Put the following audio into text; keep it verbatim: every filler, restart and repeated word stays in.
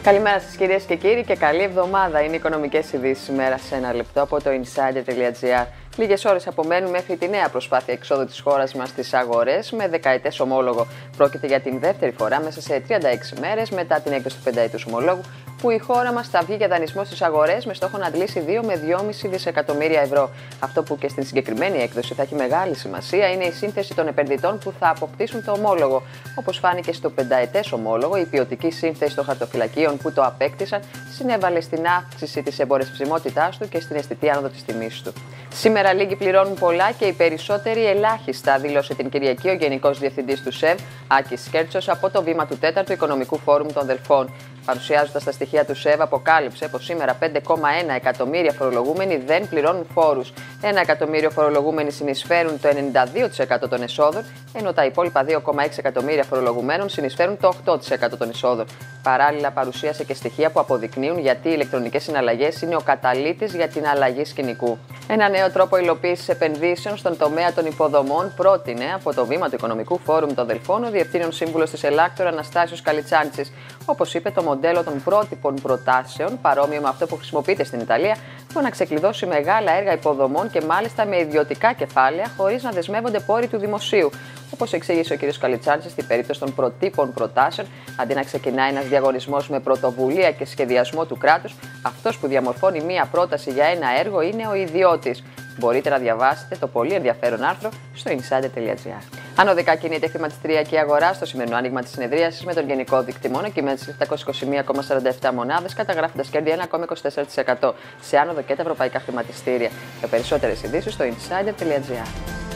Καλημέρα σας κυρίες και κύριοι και καλή εβδομάδα. Είναι οι οικονομικές ειδήσεις σήμερα σε ένα λεπτό από το insider τελεία gr. Λίγες ώρες απομένουν μέχρι τη νέα προσπάθεια εξόδου της χώρας μας στις αγορές με δεκαετές ομόλογο. Πρόκειται για την δεύτερη φορά μέσα σε τριάντα έξι μέρες μετά την έκδοση του πενταετούς ομολόγου που η χώρα μας θα βγει για δανεισμό στις αγορές με στόχο να αντλήσει δύο με δυόμισι δισεκατομμύρια ευρώ. Αυτό που και στην συγκεκριμένη έκδοση θα έχει μεγάλη σημασία είναι η σύνθεση των επενδυτών που θα αποκτήσουν το ομόλογο. Όπως φάνηκε στο πενταετές ομόλογο, η ποιοτική σύνθεση των χαρτοφυλακίων που το απέκτησαν συνέβαλε στην αύξηση της εμπορευσιμότητάς του και στην αισθητή άνοδο της τιμής του. Σήμερα λίγοι πληρώνουν πολλά και οι περισσότεροι ελάχιστα, δήλωσε την Κυριακή ο Γενικός Διευθυντής του ΣΕΒ, Άκης Κέρτσος, από το βήμα του τέταρτου Οικονομικού Φόρουμ των Δελφών. Παρουσιάζοντας τα στοιχεία του ΣΕΒ, αποκάλυψε πως σήμερα πέντε κόμμα ένα εκατομμύρια φορολογούμενοι δεν πληρώνουν φόρους. Ένα εκατομμύριο φορολογούμενοι συνεισφέρουν το ενενήντα δύο τοις εκατό των εσόδων, ενώ τα υπόλοιπα δύο κόμμα έξι εκατομμύρια φορολογουμένων συνεισφέρουν το οκτώ τοις εκατό των εσόδων. Παράλληλα, παρουσίασε και στοιχεία που αποδεικνύουν γιατί οι ηλεκτρονικές συναλλαγές είναι ο καταλύτης για την αλλαγή σκηνικού. Ένα νέο τρόπο υλοποίησης επενδύσεων στον τομέα των υποδομών πρότεινε από το βήμα του Οικονομικού Φόρουμ των Δελφών ο Διευθύνων Σύμβουλος της Ελάκτορ Αναστάσιος Καλιτσάντσης. Όπως είπε, το μοντέλο των πρότυπων προτάσεων, παρόμοιο με αυτό που χρησιμοποιείται στην Ιταλία, μπορεί να ξεκλειδώσει μεγάλα έργα υποδομών και μάλιστα με ιδιωτικά κεφάλαια, χωρίς να δεσμεύονται πόροι του δημοσίου. Όπως εξήγησε ο κ. Καλιτσάντσης, στην περίπτωση των προτύπων προτάσεων, αντί να ξεκινάει ένας διαγωνισμός με πρωτοβουλία και σχεδιασμό του κράτους, αυτός που διαμορφώνει μία πρόταση για ένα έργο είναι ο ιδιώτης. Μπορείτε να διαβάσετε το πολύ ενδιαφέρον άρθρο στο insider τελεία gr. Ανωδικά κινείται η χρηματιστηριακή αγορά στο σημερινό άνοιγμα της συνεδρίασης με τον γενικό δείκτη μόνο κειμένο στις επτακόσιες είκοσι μία κόμμα σαράντα επτά μονάδες, καταγράφοντας κέρδη ένα κόμμα είκοσι τέσσερα τοις εκατό σε άνοδο και τα ευρωπαϊκά χρηματιστήρια. Για περισσότερες ειδήσεις στο insider τελεία gr.